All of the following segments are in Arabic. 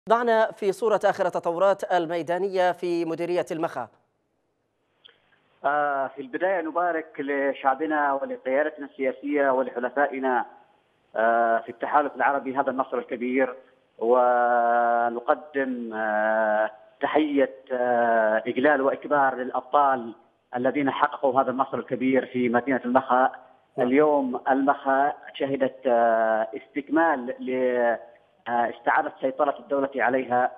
ضعنا في صورة آخر التطورات الميدانية في مديرية المخا. في البداية نبارك لشعبنا ولقيادتنا السياسية ولحلفائنا في التحالف العربي هذا النصر الكبير، ونقدم تحية إجلال وإكبار للأبطال الذين حققوا هذا النصر الكبير في مدينة المخا. اليوم المخا شهدت استكمال لاستعادة سيطرة الدولة عليها.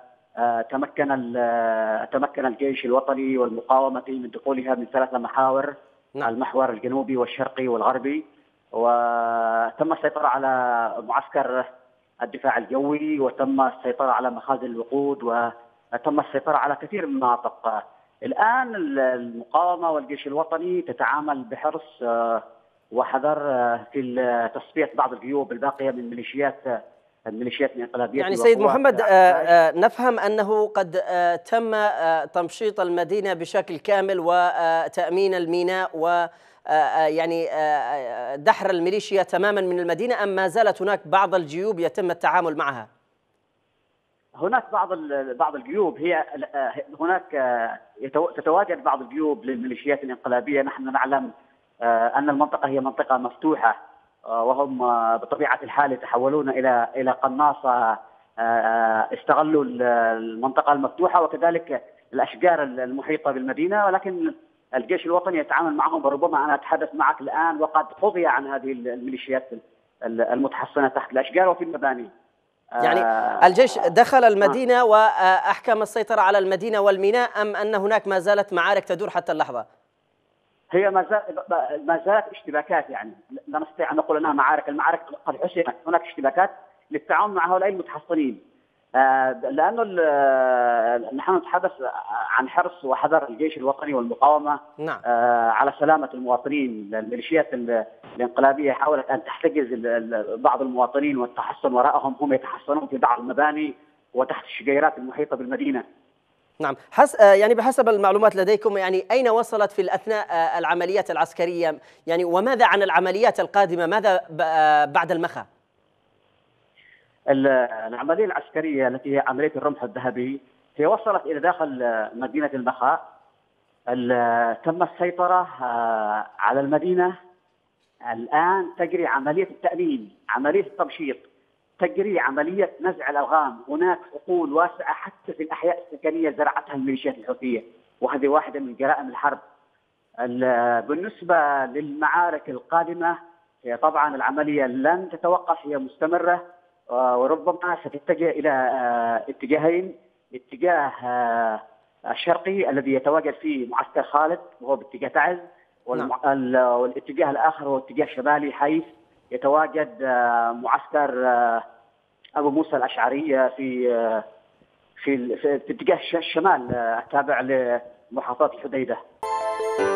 تمكن الجيش الوطني والمقاومة من دخولها من 3 محاور، المحور الجنوبي والشرقي والغربي، وتم السيطرة على معسكر الدفاع الجوي، وتم السيطرة على مخازن الوقود، وتم السيطرة على كثير من المناطق. الآن المقاومة والجيش الوطني تتعامل بحرص وحذر في تصفية بعض الجيوب الباقية من الميليشيات الانقلابية. يعني سيد محمد، نفهم أنه قد تم تمشيط المدينة بشكل كامل وتأمين الميناء ويعني دحر الميليشيا تماما من المدينة، أم ما زالت هناك بعض الجيوب يتم التعامل معها؟ هناك بعض الجيوب، هناك تتواجد بعض الجيوب للميليشيات الانقلابية. نحن نعلم أن المنطقة هي منطقة مفتوحة، وهم بطبيعة الحال يتحولون إلى قناصة. استغلوا المنطقة المفتوحة وكذلك الأشجار المحيطة بالمدينة، ولكن الجيش الوطني يتعامل معهم. وربما أنا أتحدث معك الآن وقد قضي عن هذه الميليشيات المتحصنة تحت الأشجار وفي المباني. يعني الجيش دخل المدينة وأحكم السيطرة على المدينة والميناء، أم أن هناك ما زالت معارك تدور حتى اللحظة؟ هي ما زالت اشتباكات، يعني لا نستطيع ان نقول انها معارك. المعارك قد حسمت، هناك اشتباكات للتعامل مع هؤلاء المتحصنين، لانه نحن نتحدث عن حرص وحذر الجيش الوطني والمقاومه. نعم. على سلامه المواطنين. الميليشيات الانقلابيه حاولت ان تحتجز بعض المواطنين والتحصن وراءهم، هم يتحصنون في بعض المباني وتحت الشجيرات المحيطه بالمدينه. نعم. يعني بحسب المعلومات لديكم، يعني أين وصلت في أثناء العمليات العسكرية، يعني وماذا عن العمليات القادمة؟ ماذا بعد المخا؟ العملية العسكرية التي هي عملية الرمح الذهبي هي وصلت إلى داخل مدينة المخا. تم السيطرة على المدينة. الآن تجري عملية التأمين، عملية التمشيط، تجري عملية نزع الألغام. هناك حقول واسعة حتى في الأحياء السكنية زرعتها الميليشيات الحوثية، وهذه واحدة من جرائم الحرب. بالنسبة للمعارك القادمة، هي طبعا العملية لن تتوقف، هي مستمرة، وربما ستتجه إلى اتجاهين. اتجاه الشرقي الذي يتواجد فيه معسكر خالد وهو باتجاه تعز، والاتجاه الآخر هو اتجاه شمالي حيث يتواجد معسكر أبو موسى الأشعري في اتجاه الشمال التابع لمحافظة الحديدة.